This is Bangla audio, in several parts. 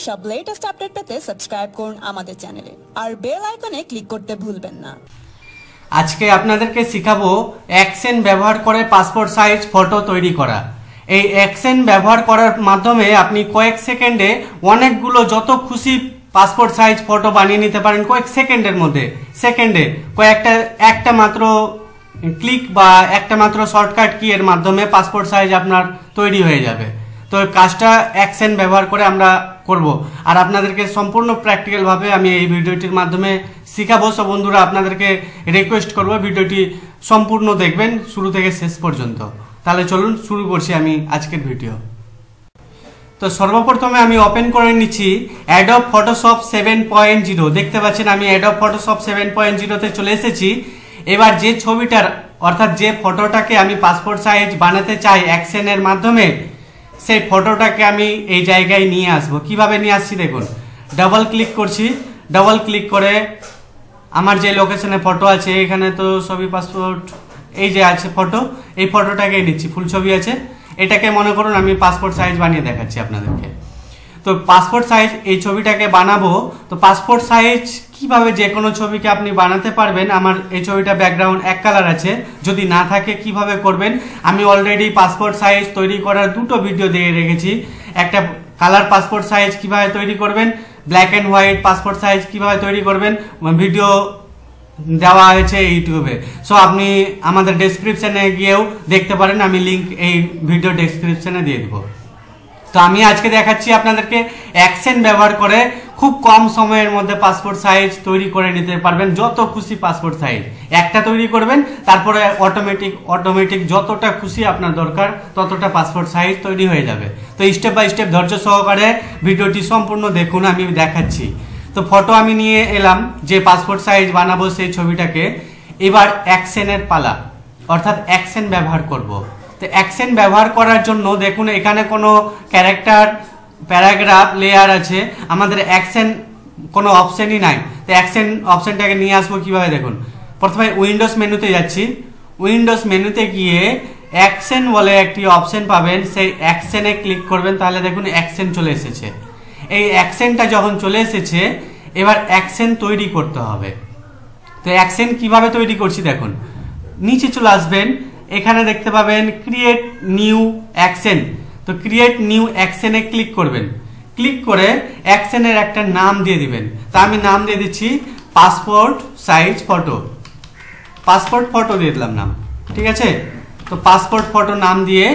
সব লেটেস্ট আপডেট পেতে সাবস্ক্রাইব করুন আমাদের চ্যানেলে আর বেল আইকনে ক্লিক করতে ভুলবেন না। আজকে আপনাদেরকে শেখাবো অ্যাকশন ব্যবহার করে পাসপোর্ট সাইজ ফটো তৈরি করা। এই অ্যাকশন ব্যবহার করার মাধ্যমে আপনি কয়েক সেকেন্ডে অনেকগুলো যত খুশি পাসপোর্ট সাইজ ফটো বানিয়ে নিতে পারেন কয়েক সেকেন্ডের মধ্যে। একটা মাত্র ক্লিক বা একটা মাত্র শর্টকাট কি এর মাধ্যমে পাসপোর্ট সাইজ আপনার তৈরি হয়ে যাবে। তো কাজটা অ্যাকশন ব্যবহার করে আমরা করব আর আপনাদেরকে সম্পূর্ণ প্র্যাকটিক্যাল ভাবে আমি এই ভিডিওটির মাধ্যমে শেখাবো। সব বন্ধুরা আপনাদেরকে রিকোয়েস্ট করব ভিডিওটি সম্পূর্ণ দেখবেন শুরু থেকে শেষ পর্যন্ত। তাহলে চলুন শুরু করছি আমি আজকের ভিডিও। তো সর্বপ্রথমে আমি ওপেন করে নিচ্ছি অ্যাডোব ফটোশপ 7.0। দেখতে পাচ্ছেন আমি অ্যাডোব ফটোশপ 7.0 তে চলে এসেছি। এবার যে ছবিটার অর্থাৎ যে ফটোটাকে আমি পাসপোর্ট সাইজ বানাতে চাই অ্যাকশনের মাধ্যমে, সেই ফটোটাকে আমি এই জায়গায় নিয়ে আসবো। কিভাবে নিয়ে আসছি দেখুন, ডাবল ক্লিক করছি। ডাবল ক্লিক করে আমার যে লোকেশনে ফটো আছে, এখানে তো সবই পাসপোর্ট, এই যে আছে ফটো, এই ফটোটাকে নিচ্ছি, ফুল ছবি আছে। এটাকে মনে করুন আমি পাসপোর্ট সাইজ বানিয়ে দেখাচ্ছি আপনাদেরকে। তো পাসপোর্ট সাইজ এই ছবিটাকে বানাবো। তো পাসপোর্ট সাইজ কিভাবে যে কোনো ছবিকে আপনি বানাতে পারবেন। আমার এই ছবিটা ব্যাকগ্রাউন্ড এক কালার আছে, যদি না থাকে কিভাবে করবেন আমি অলরেডি পাসপোর্ট সাইজ তৈরি করার দুটো ভিডিও দিয়ে রেখেছি। একটা কালার পাসপোর্ট সাইজ কিভাবে তৈরি করবেন, black and white passport size কিভাবে তৈরি করবেন, ভিডিও দেওয়া হয়েছে ইউটিউবে। সো আপনি আমাদের ডেসক্রিপশনে গিয়েও দেখতে পারেন, আমি লিংক এই ভিডিও ডেসক্রিপশনে দিয়ে দেবো। তো আমি আজকে দেখাচ্ছি আপনাদেরকে অ্যাকশন ব্যবহার করে খুব কম সময়ের মধ্যে পাসপোর্ট সাইজ তৈরি করে নিতে পারবেন। যত খুশি পাসপোর্ট সাইজ একটা তৈরি করবেন, তারপরে অটোমেটিক যতটা খুশি আপনার দরকার ততটা পাসপোর্ট সাইজ তৈরি হয়ে যাবে। তো স্টেপ বাই স্টেপ ধৈর্য সহকারে ভিডিওটি সম্পূর্ণ দেখুন, আমি দেখাচ্ছি। তো ফটো আমি নিয়ে এলাম যে পাসপোর্ট সাইজ বানাবো সেই ছবিটাকে। এবার অ্যাকশনের পালা, অর্থাৎ অ্যাকশন ব্যবহার করব। তো অ্যাকশন ব্যবহার করার জন্য দেখুন এখানে কোনো ক্যারেক্টার, প্যারাগ্রাফ, লেয়ার আছে, আমাদের অ্যাকশন কোনো অপশনই নাই। তো অ্যাকশন অপশনটাকে নিয়ে আসবো কিভাবে দেখুন। প্রথমে উইন্ডোজ মেনুতে যাচ্ছি। উইন্ডোজ মেনুতে গিয়ে অ্যাকশন বলে একটি অপশন পাবেন, সেই অ্যাকশনে ক্লিক করবেন। তাহলে দেখুন অ্যাকশন চলে এসেছে। এই অ্যাকশনটা যখন চলে এসেছে এবার অ্যাকশন তৈরি করতে হবে। তো অ্যাকশন কিভাবে তৈরি করছি দেখুন, নিচে চলে আসবেন, এখানে দেখতে পাবেন ক্রিয়েট নিউ অ্যাকশন। তো ক্রিয়েট নিউ অ্যাকশনে ক্লিক করবেন। ক্লিক করে অ্যাকশনের একটা নাম দিয়ে দিবেন। তা আমি নাম দিয়ে দিচ্ছি passport size photo. Passport photo দিয়ে দিলাম নাম, ঠিক আছে। তো পাসপোর্ট ফটো নাম দিয়ে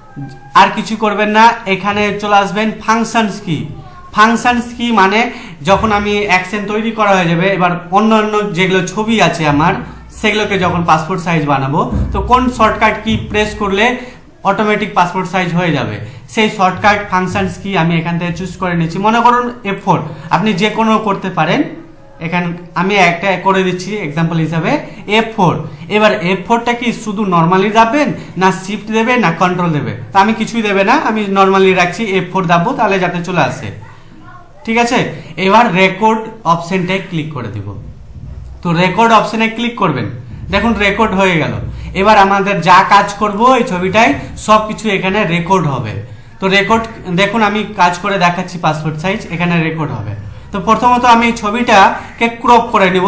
আর কিছু করবেন না, এখানে চলে আসবেন ফাংশনস কি। ফাংশনস কি মানে যখন আমি অ্যাকশন তৈরি করা হয়ে যাবে, এবার অন্য যেগুলো ছবি আছে আমার সেগুলোকে যখন পাসপোর্ট সাইজ বানাবো, তো কোন শর্টকাট কি প্রেস করলে অটোমেটিক পাসপোর্ট সাইজ হয়ে যাবে, সেই শর্টকাট ফাংশনস কি আমি এখান থেকে চুজ করে নিচ্ছি। মনে করুন F4, আপনি যে কোনো করতে পারেন। এখানে আমি একটা করে দিচ্ছি এক্সাম্পল হিসাবে F4। এবার F4টা কি শুধু নর্মালি দাববেন, না শিফট দেবে, না কন্ট্রোল দেবে? তা আমি কিছুই দেবে না, আমি নর্মালি রাখছি, F4 দাববো, তাহলে যাতে চলে আসে, ঠিক আছে। এবার রেকর্ড অপশনটায় ক্লিক করে দিব। তো রেকর্ড অপশনে ক্লিক করবেন, দেখুন রেকর্ড হয়ে গেল। এবার আমাদের যা কাজ করব এই ছবিটায় সবকিছু এখানে রেকর্ড হবে। তো রেকর্ড দেখুন আমি কাজ করে দেখাচ্ছি, পাসপোর্ট সাইজ এখানে রেকর্ড হবে। তো প্রথমত আমি ছবিটাকে ক্রপ করে নিব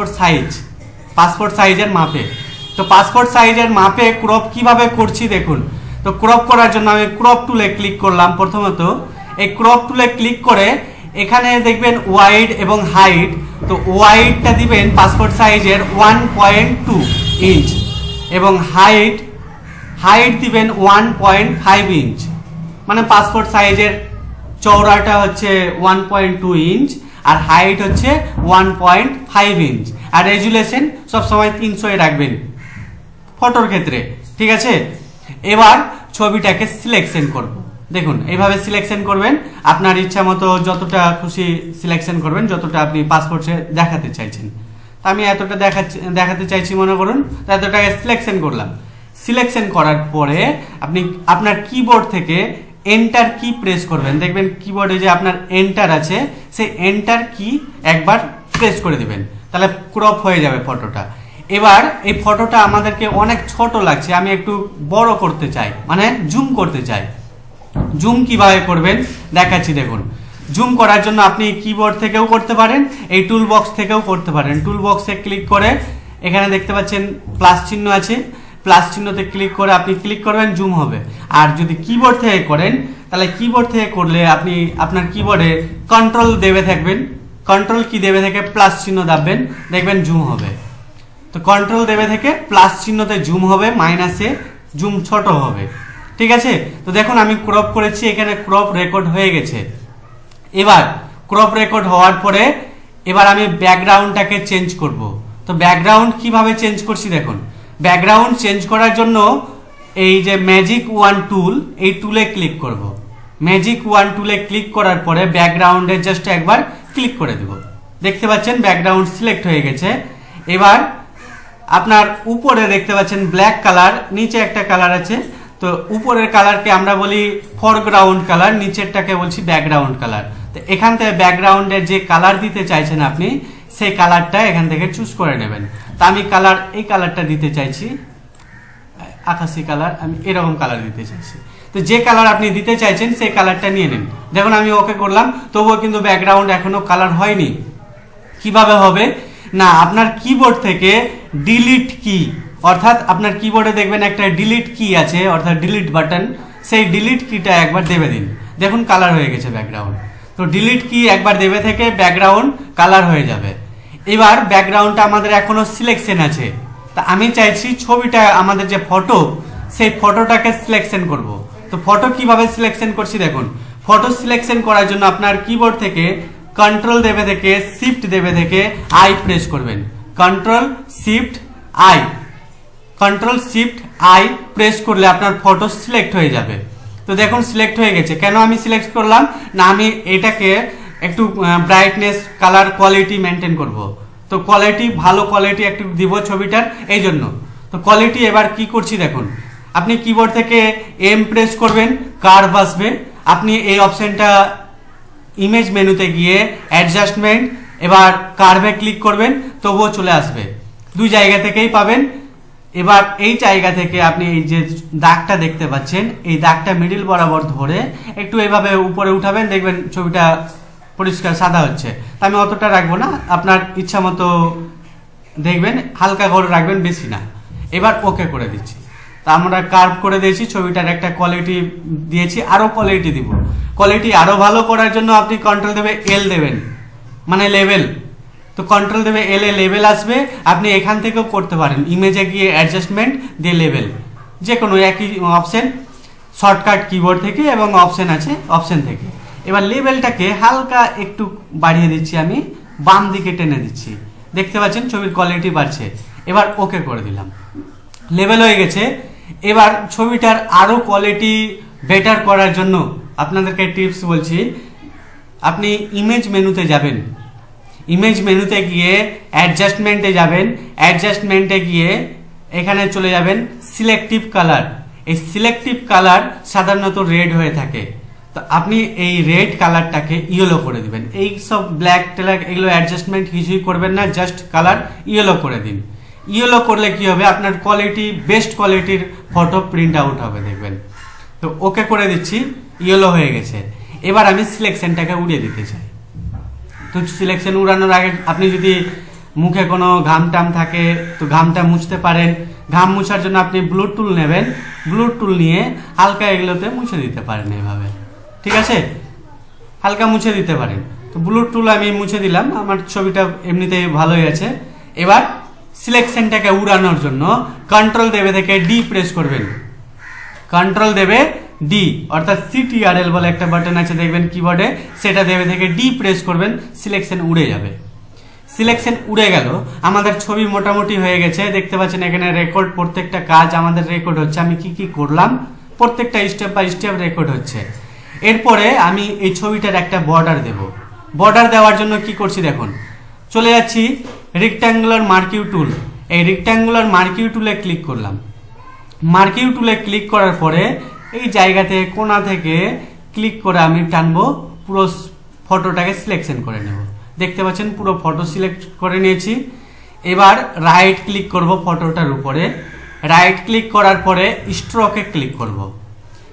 পাসপোর্ট সাইজের মাপে। তো পাসপোর্ট সাইজের মাপে ক্রপ কিভাবে করছি দেখুন। তো ক্রপ করার জন্য আমি ক্রপ টুলে ক্লিক করলাম। প্রথমত এই ক্রপ টুলে ক্লিক করে এখানে দেখবেন ওয়াইড এবং হাইট। তো ওয়াইডটা দিবেন পাসপোর্ট সাইজের 1.2 ইঞ্চ এবং হাইট দিবেন 1.5 ইঞ্চ। মানে পাসপোর্ট সাইজের চওড়াটা হচ্ছে 1.2 ইঞ্চ আর হাইট হচ্ছে 1.5 ইঞ্চ। আর রেজুলেশন সবসময় 300 রাখবেন ফটোর ক্ষেত্রে, ঠিক আছে। এবার ছবিটাকে সিলেকশন করব। দেখুন এইভাবে সিলেকশন করবেন, আপনার ইচ্ছা মতো যতটা খুশি সিলেকশন করবেন, যতটা আপনি পাসপোর্টে দেখাতে চাইছেন। আমি এতটা দেখাতে চাইছি মনে করুন, এতটাকে সিলেকশন করলাম। সিলেকশন করার পরে আপনি আপনার কিবোর্ড থেকে এন্টার কি প্রেস করবেন। দেখবেন কিবোর্ডে যে আপনার এন্টার আছে, সেই এন্টার কি একবার প্রেস করে দিবেন, তাহলে ক্রপ হয়ে যাবে ফটোটা। এবার এই ফটোটা আমাদেরকে অনেক ছোট লাগছে, আমি একটু বড় করতে চাই, মানে জুম করতে চাই। জুম কিভাবে করবেন দেখাচ্ছি দেখুন। জুম করার জন্য আপনি কিবোর্ড থেকেও করতে পারেন, এই টুল বক্স থেকেও করতে পারেন। টুল বক্সে ক্লিক করে এখানে দেখতে পাচ্ছেন প্লাস চিহ্ন আছে, প্লাস চিহ্নতে ক্লিক করে আপনি ক্লিক করবেন, জুম হবে। আর যদি কিবোর্ড থেকে করেন তাহলে কিবোর্ড থেকে করলে আপনি আপনার কিবোর্ডে কন্ট্রোল দেবে থাকবেন, কন্ট্রোল কি দেবে থেকে প্লাস চিহ্ন দাববেন, দেখবেন জুম হবে। তো কন্ট্রোল দেবে থেকে প্লাস চিহ্নতে জুম হবে, মাইনাসে জুম ছোট হবে। ঠিক আছে, তো দেখুন আমি ক্রপ করেছি, এখানে ক্রপ রেকর্ড হয়ে গেছে। এবার ক্রপ রেকর্ড হওয়ার পরে এবার আমি ব্যাকগ্রাউন্ডটাকে চেঞ্জ করব। তো ব্যাকগ্রাউন্ড কিভাবে চেঞ্জ করছি দেখুন। ব্যাকগ্রাউন্ড চেঞ্জ করার জন্য এই যে ম্যাজিক ওয়ান টুল, এই টুলে ক্লিক করব। ম্যাজিক ওয়ান টুলে ক্লিক করার পরে ব্যাকগ্রাউন্ডে জাস্ট একবার ক্লিক করে দেব। দেখতে পাচ্ছেন ব্যাকগ্রাউন্ড সিলেক্ট হয়ে গেছে। এবার আপনার উপরে দেখতে পাচ্ছেন ব্ল্যাক কালার, নিচে একটা কালার আছে। তো উপরের কালারকে আমরা বলি ফরগ্রাউন্ড কালার, নিচেরটাকে বলছি ব্যাকগ্রাউন্ড কালার। তো এখান থেকে ব্যাকগ্রাউন্ডে যে কালার দিতে চাইছেন আপনি, সেই কালারটা এখান থেকে চুজ করে নেবেন। তা আমি কালার এই কালারটা দিতে চাইছি, আকাশি কালার, আমি এরকম কালার দিতে চাইছি। তো যে কালার আপনি দিতে চাইছেন সেই কালারটা নিয়ে নিন। দেখুন আমি ওকে করলাম, তবুও কিন্তু ব্যাকগ্রাউন্ড এখনো কালার হয়নি। কিভাবে হবে না, আপনার কিবোর্ড থেকে ডিলিট কি, অর্থাৎ আপনার কিবোর্ডে দেখবেন একটা ডিলিট কি আছে, অর্থাৎ ডিলিট বাটন, সেই ডিলিট কিটা একবার দেবে দিন। দেখুন কালার হয়ে গেছে ব্যাকগ্রাউন্ড। তো ডিলিট কি একবার দেবে থেকে ব্যাকগ্রাউন্ড কালার হয়ে যাবে। এবার ব্যাকগ্রাউন্ডটা আমাদের এখনো সিলেকশন আছে। তা আমি চাইছি ছবিটা, আমাদের যে ফটো, সেই ফটোটাকে সিলেকশন করব। তো ফটো কিভাবে সিলেকশন করছি দেখুন। ফটো সিলেকশন করার জন্য আপনার কিবোর্ড থেকে কন্ট্রোল দেবে থেকে শিফট দেবে থেকে আই প্রেস করবেন। Control shift I, control shift I press করলে আপনার ফটো সিলেক্ট হয়ে যাবে। তো দেখুন সিলেক্ট হয়ে গেছে। কেন আমি সিলেক্ট করলাম না, আমি এটাকে একটু ব্রাইটনেস, কালার কোয়ালিটি মেনটেন করব। তো কোয়ালিটি, ভালো কোয়ালিটি একটু দিব ছবিটার, এই জন্য। তো কোয়ালিটি এবার কি করছি দেখুন। আপনি কিবোর্ড থেকে এম প্রেস করবেন, কার্ভ আসবে। আপনি এই অপশনটা ইমেজ মেনুতে গিয়ে অ্যাডজাস্টমেন্ট, এবার কার্ভে ক্লিক করবেন, তবুও চলে আসবে। দুই জায়গা থেকেই পাবেন। এবার এই জায়গা থেকে আপনি এই যে দাগটা দেখতে পাচ্ছেন, এই দাগটা মিডিল বরাবর ধরে একটু এইভাবে উপরে উঠাবেন, দেখবেন ছবিটা পরিষ্কার সাদা হচ্ছে। তা আমি অতটা রাখবো না, আপনার ইচ্ছা মতো দেখবেন, হালকা করে রাখবেন, বেশি না। এবার ওকে করে দিচ্ছি। তা আমরা কার্ভ করে দিয়েছি, ছবিটার একটা কোয়ালিটি দিয়েছি, আরো কোয়ালিটি দিব। কোয়ালিটি আরো ভালো করার জন্য আপনি কন্ট্রোল দেবে এল দেবেন, মানে লেভেল। তো কন্ট্রোল দেবে এল এ লেভেল আসবে। আপনি এখান থেকেও করতে পারেন, ইমেজে গিয়ে অ্যাডজাস্টমেন্ট দিয়ে লেভেল, যে কোনো একই অপশন, শর্টকাট কিবোর্ড থেকে এবং অপশন আছে অপশন থেকে। এবার লেভেলটাকে হালকা একটু বাড়িয়ে দিচ্ছি, আমি বাম দিকে টেনে দিচ্ছি। দেখতে পাচ্ছেন ছবির কোয়ালিটি বাড়ছে। এবার ওকে করে দিলাম, লেভেল হয়ে গেছে। এবার ছবিটার আরো কোয়ালিটি বেটার করার জন্য আপনাদেরকে টিপস বলছি। আপনি ইমেজ মেনুতে যাবেন, ইমেজ মেনুতে গিয়ে অ্যাডজাস্টমেন্টে যাবেন, অ্যাডজাস্টমেন্টে গিয়ে এখানে চলে যাবেন সিলেক্টিভ কালার। এই সিলেক্টিভ কালার সাধারণত রেড হয়ে থাকে, তো আপনি এই রেড কালারটাকে ইয়েলো করে দিবেন। এই সব ব্ল্যাক ট্যাক এগুলো অ্যাডজাস্টমেন্ট কিছুই করবেন না, জাস্ট কালার ইয়েলো করে দিন। ইয়েলো করলে কি হবে, আপনার কোয়ালিটি, বেস্ট কোয়ালিটির ফটো প্রিন্ট আউট হবে, দেখবেন। তো ওকে করে দিচ্ছি, ইয়েলো হয়ে গেছে। এবার আমি সিলেকশনটাকে উড়িয়ে দিতে চাই। তো সিলেকশন উড়ানোর আগে আপনি যদি মুখে কোনো ঘাম টাম থাকে তো ঘামটা মুছতে পারেন। ঘাম মুছার জন্য আপনি ব্লু টুল নেবেন, ব্লু টুল নিয়ে হালকা এগুলোতে মুছে দিতে পারেন এইভাবে। ঠিক আছে, হালকা মুছে দিতে পারেন। তো ব্লু টুল আমি মুছে দিলাম, আমার ছবিটা এমনিতেই ভালোই আছে। এবার সিলেকশনটাকে উড়ানোর জন্য কন্ট্রোল দেবে থেকে ডি প্রেস করবেন। কন্ট্রোল দেবে ডি, অর্থাৎ সিটিআরএল বলে একটা বাটন আছে দেখবেন কিবোর্ডে, সেটা দেবে থেকে ডি প্রেস করবেন, সিলেকশন উড়ে যাবে। সিলেকশন উড়ে গেল, আমাদের ছবি মোটামুটি হয়ে গেছে। দেখতে পাচ্ছেন এখানে রেকর্ড, প্রত্যেকটা কাজ আমাদের রেকর্ড হচ্ছে, আমি কি কি করলাম প্রত্যেকটা স্টেপ বাই স্টেপ রেকর্ড হচ্ছে। এরপরে আমি এই ছবিটার একটা বর্ডার দেব। বর্ডার দেওয়ার জন্য কি করছি দেখুন, চলে যাচ্ছি রেক্ট্যাঙ্গুলার মার্কিউ টুল। এই রেক্ট্যাঙ্গুলার মার্কিউ টুলে ক্লিক করলাম। মার্কিউ টুলে ক্লিক করার পরে এই জায়গাতে কোণা থেকে ক্লিক করে আমি টানবো, পুরো ফটোটাকে সিলেকশন করে নেব। দেখতে পাচ্ছেন পুরো ফটো সিলেক্ট করে নিয়েছি। এবার রাইট ক্লিক করব ফটোটার উপরে। রাইট ক্লিক করার পরে স্ট্রোকে ক্লিক করব।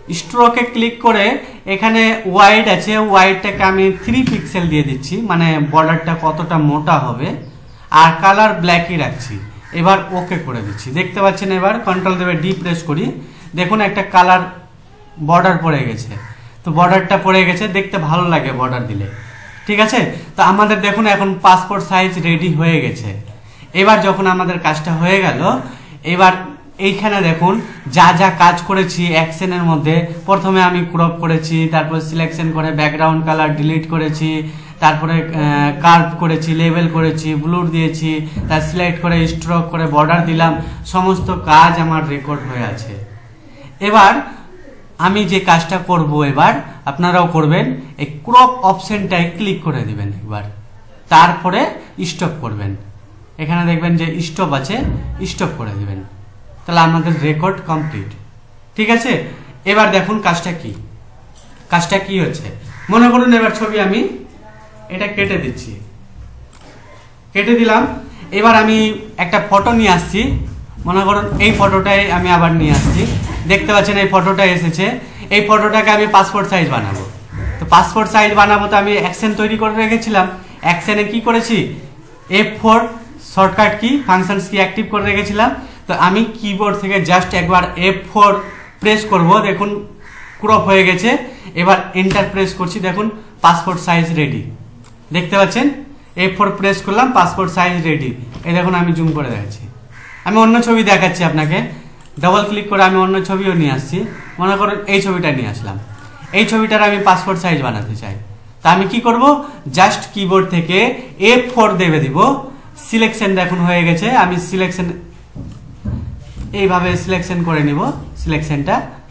স্ট্রোকে ক্লিক করে এখানে ওয়াইড আছে, ওয়াইডটাকে আমি 3 পিক্সেল দিয়ে দিচ্ছি, মানে বর্ডারটা কতটা মোটা হবে, আর কালার ব্ল্যাকই রাখছি। এবার ওকে করে দিচ্ছি। দেখতে পাচ্ছেন এবার কন্ট্রোল দেবে ডি প্রেস করি, দেখুন একটা কালার বর্ডার পড়ে গেছে। তো বর্ডারটা পড়ে গেছে, দেখতে ভালো লাগে বর্ডার দিলে। ঠিক আছে, তো আমাদের দেখুন এখন পাসপোর্ট সাইজ রেডি হয়ে গেছে। এবার যখন আমাদের কাজটা হয়ে গেল, এবার এইখানে দেখুন যা যা কাজ করেছি অ্যাকশনের মধ্যে, প্রথমে আমি ক্রপ করেছি, তারপর সিলেকশন করে ব্যাকগ্রাউন্ড কালার ডিলিট করেছি, তারপরে কার্ভ করেছি, লেবেল করেছি, ব্লুর দিয়েছি, তার সিলেক্ট করে স্ট্রোক করে বর্ডার দিলাম, সমস্ত কাজ আমার রেকর্ড হয়ে আছে। এবার আমি যে কাজটা করব, এবার আপনারাও করবেন, এই ক্রপ অপশনটায় ক্লিক করে দিবেন একবার, তারপরে স্টপ করবেন। এখানে দেখবেন যে স্টপ আছে, স্টপ করে দিবেন, তাহলে আমাদের রেকর্ড কমপ্লিট। ঠিক আছে, এবার দেখুন কাজটা কি হচ্ছে। মনে করুন এবার ছবি আমি এটা কেটে দিচ্ছি, কেটে দিলাম। এবার আমি একটা ফটো নিয়ে আসছি, মনে করুন এই ফটোটাই আমি আবার নিয়ে আসছি। দেখতে পাচ্ছেন এই ফটোটা এসেছে। এই ফটোটাকে আমি পাসপোর্ট সাইজ বানাবো। তো পাসপোর্ট সাইজ বানাবো, তো আমি অ্যাকশন তৈরি করে রেখেছিলাম। অ্যাকশনে কি করেছি, F4 শর্টকাট কি, ফাংশনস কি অ্যাক্টিভ করে রেখেছিলাম। তো আমি কিবোর্ড থেকে জাস্ট একবার F4 প্রেস করব, দেখুন ক্রপ হয়ে গেছে। এবার এন্টার প্রেস করছি, দেখুন পাসপোর্ট সাইজ রেডি। দেখতে পাচ্ছেন F4 প্রেস করলাম, পাসপোর্ট সাইজ রেডি। এই দেখুন আমি জুম করে দেখাচ্ছি। আমি অন্য ছবি দেখাচ্ছি আপনাকে, ডাবল ক্লিক করে আমি অন্য ছবিও নিয়ে আসছি। মনে করুন এই ছবিটা নিয়ে আসলাম, এই ছবিটার আমি পাসপোর্ট সাইজ বানাতে চাই। তা আমি কি করব, জাস্ট কিবোর্ড থেকে F4 দেবে দিব, সিলেকশন দেখুন হয়ে গেছে। আমি সিলেকশন এইভাবে সিলেকশন করে নিব, সিলেকশনটা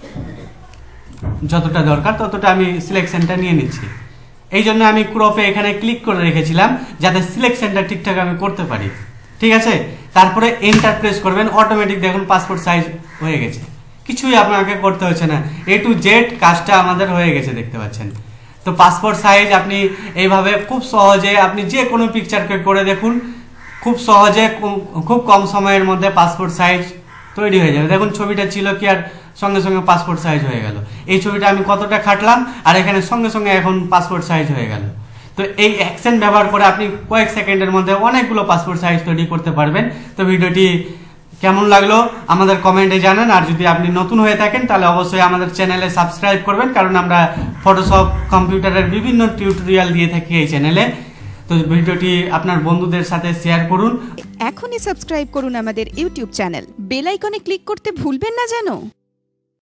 যতটা দরকার ততটা আমি সিলেকশনটা নিয়ে নিচ্ছি। এই জন্য আমি ক্রপে এখানে ক্লিক করে রেখেছিলাম, যাতে সিলেকশনটা ঠিকঠাক আমি করতে পারি। ঠিক আছে, তারপরে এন্টার প্রেস করবেন, অটোমেটিক দেখুন পাসপোর্ট সাইজ হয়ে গেছে, কিছুই আপনাকে করতে হচ্ছে না। A to Z কাজটা আমাদের হয়ে গেছে, দেখতে পাচ্ছেন। তো পাসপোর্ট সাইজ আপনি এইভাবে খুব সহজে আপনি যে কোনো পিকচারকে করে দেখুন, খুব সহজে খুব কম সময়ের মধ্যে পাসপোর্ট সাইজ তৈরি হয়ে যাবে। দেখুন ছবিটা ছিল কি আর সঙ্গে সঙ্গে পাসপোর্ট সাইজ হয়ে গেল। এই ছবিটা আমি কতটা খাটলাম, আর এখানে সঙ্গে সঙ্গে এখন পাসপোর্ট সাইজ হয়ে গেল। তো এই অ্যাকশন ব্যবহার করে আপনি কয়েক সেকেন্ডের মধ্যে অনেকগুলো পাসপোর্ট সাইজ তৈরি করতে পারবেন। তো ভিডিওটি কেমন লাগলো আমাদের কমেন্টে জানান, আর যদি আপনি নতুন হয়ে থাকেন তাহলে অবশ্যই আমাদের চ্যানেলে সাবস্ক্রাইব করবেন, কারণ আমরা ফটোশপ কম্পিউটারের বিভিন্ন টিউটোরিয়াল দিয়ে থাকি এই চ্যানেলে। তো ভিডিওটি আপনার বন্ধুদের সাথে শেয়ার করুন। এখনই সাবস্ক্রাইব করুন আমাদের ইউটিউব চ্যানেল, বেল আইকনে ক্লিক করতে ভুলবেন না যেন।